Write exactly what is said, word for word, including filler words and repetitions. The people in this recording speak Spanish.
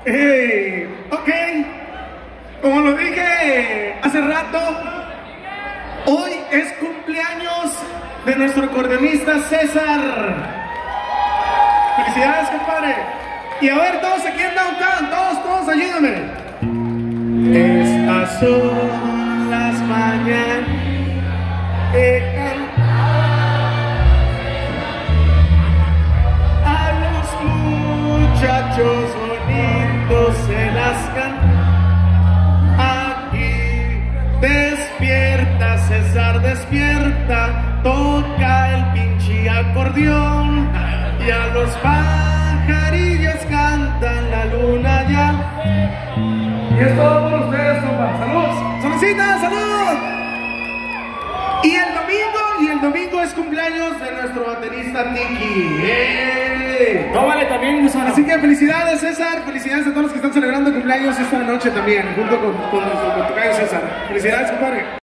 Eh, ok, como lo dije hace rato, hoy es cumpleaños de nuestro acordeonista César. Felicidades, compadre. Y a ver, todos aquí en Downtown, todos, todos, ayúdame. Estas son las mañanas. Eh, a los muchachos bonitos se las canta. Aquí despierta, César despierta, toca el pinche acordeón y a los pajarillos cantan la luna ya. Y es todo por ustedes, compa. ¡Salud! ¡Saludcita, salud! Y el domingo, y el domingo es cumpleaños de nuestro baterista Tiki. ¡Eh! Tómale también, Gusano. Así que felicidades, César. Felicidades a todos los que están celebrando cumpleaños esta noche también, junto con, con nuestro tocayo César. Felicidades, compadre.